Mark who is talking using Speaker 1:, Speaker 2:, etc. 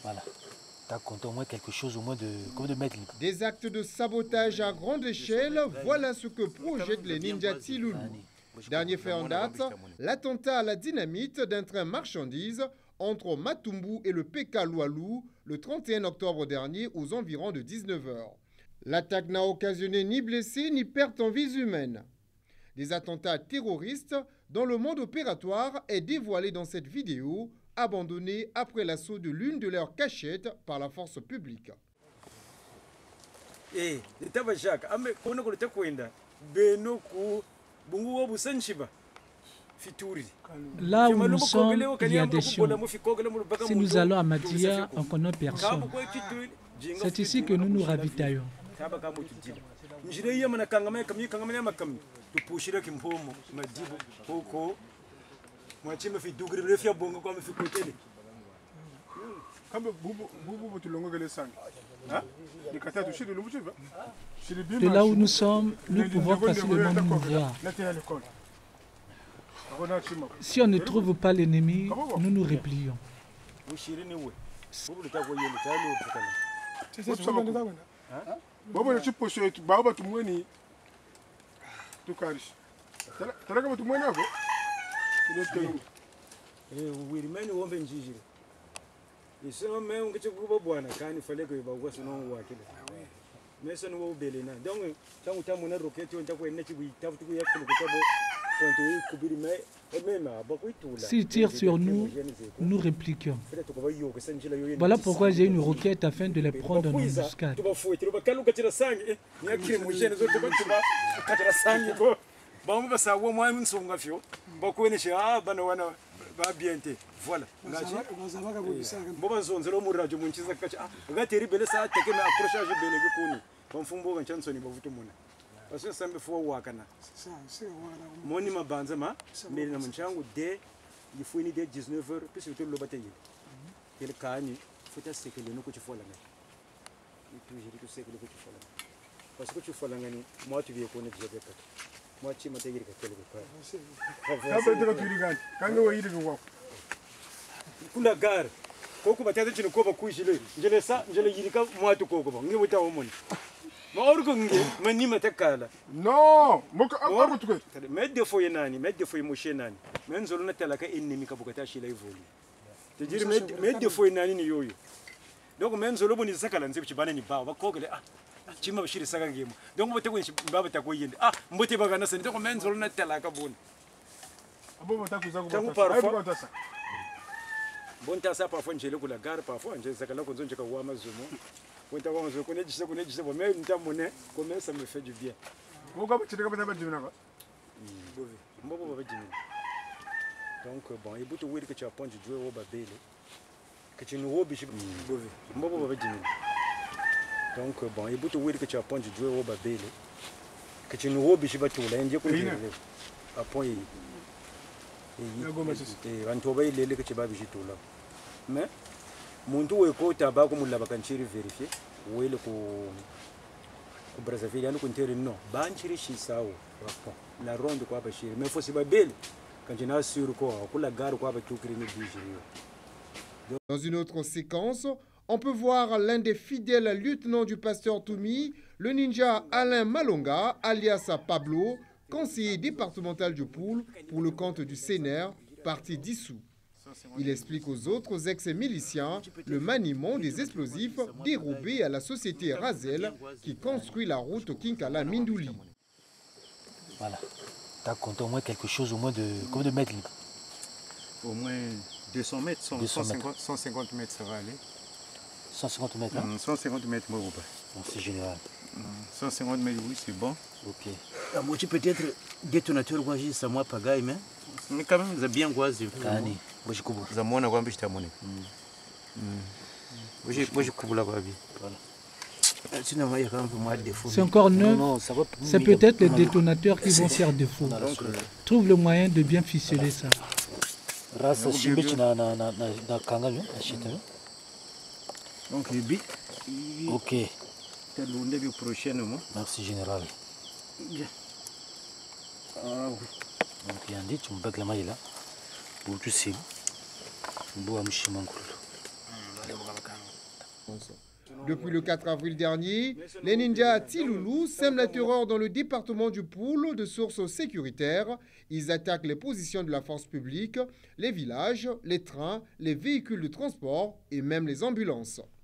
Speaker 1: Voilà. T'as compté au moins quelque chose, au moins de mettre libre.
Speaker 2: Des actes de sabotage à grande échelle, voilà ce que projettent les ninjas Tsilulu. Dernier fait en date, l'attentat à la dynamite d'un train marchandises entre Matumbu et le PK Loualou le 31 octobre dernier aux environs de 19h. L'attaque n'a occasionné ni blessés ni perte en vies humaines. Des attentats terroristes dont le mode opératoire est dévoilé dans cette vidéo, abandonnée après l'assaut de l'une de leurs cachettes par la force publique.
Speaker 3: Là où nous sommes, il y a des champs. Si nous allons à Madia, on connaît personne. C'est ici que nous nous ravitaillons. De là où nous sommes, nous pouvons facilement nous voir. Si on ne trouve pas l'ennemi, nous nous replions. S'ils tirent sur nous, nous répliquons. Voilà pourquoi j'ai une roquette afin de les prendre en embuscade.
Speaker 4: Voilà. Parce que ça me fait wakana. Moni mabanza ma, mais na mchango de, il faut une idée 19h, puis c'est le bataille. Quel cani, faut tester que le no que tu fais là. Il toujours que c'est que le que tu fais là. Parce que tu fais là ngani, moi tu viens connaître déjà que. Moi tu m'as dit que quel que.
Speaker 5: Ah ben de la purigan, quand on y est de voir.
Speaker 4: Kula gar, koko batata chino koba kuishile. Je le ça, je le yirika moi tu koko ba. Ngi wita omoni. Non, mais des fois il nani, mais des fois il mouche nani. Mais nous allons tellement ennemi kabukata shila ivoli. C'est-à-dire mais des fois il nani ni yoyo. Donc même nous allons bonir sakala nzebe chibana ni ba bakogele ah chima bashiri saka ngemo. Donc bote kwenye baba takoyende ah mbote bagana sani donc même nous allons tellement kabuni.
Speaker 5: Abo batakuza
Speaker 4: kubata. Bon tasa parfois njele kula gare parfois njele sakala konzo njeka wa mazumo. Quand on connaît, mais comment ça me fait du bien. Donc bon, il faut que tu apprends à jouer au babel. Que tu nous robes, donc bon, il faut que tu apprends à jouer au babel. Que tu nous robes, je vais tout l'Indien. Après, mais muntu wekota bakumula bakanchiri verifie wele ku Brazzaville anu kunteri no banchiri shisawo rapo la ronde kwa bashiri mais faut si babele quand na sur ko kula garu kwa batukiri ni bijiri.
Speaker 2: Dans une autre séquence, on peut voir l'un des fidèles lieutenants du pasteur Toumi, le ninja Alain Malonga, alias Pablo, conseiller départemental du Poul pour le compte du CNR, parti dissous. Il explique aux autres ex-miliciens le maniement des explosifs dérobés à la société Razel qui construit la route Kinkala-Mindouli.
Speaker 1: Voilà. Tu as compté au moins quelque chose, au moins de mettre libre.
Speaker 6: Au moins 200 mètres, 150 mètres ça va aller.
Speaker 1: 150 mètres hein?
Speaker 6: 150 mètres, moi ou pas.
Speaker 1: Bon, c'est général.
Speaker 6: 150 mètres, oui, c'est bon.
Speaker 1: Ok.
Speaker 7: Moi, tu peux être détonateur, c'est moi, pagaille, mais quand même, vous avez bien goisé.
Speaker 1: Kani, moi je coupe.
Speaker 6: Vous avez mon agua, je t'ai amené. Moi je coupe la babi.
Speaker 1: Voilà.
Speaker 3: C'est encore neuf. C'est peut-être les détonateurs qui vont faire défaut. Trouve le moyen de bien ficeler ça.
Speaker 7: Donc, le bit.
Speaker 1: Ok.
Speaker 7: Prochainement.
Speaker 1: Merci, général. Donc, il y a un dit, tu me bagues la maille là. Pour tu sais. Tu bois un chimangoul.
Speaker 2: Depuis le 4 avril dernier, les ninjas Tsilulu sèment la terreur dans le département du Poul de sources sécuritaires. Ils attaquent les positions de la force publique, les villages, les trains, les véhicules de transport et même les ambulances.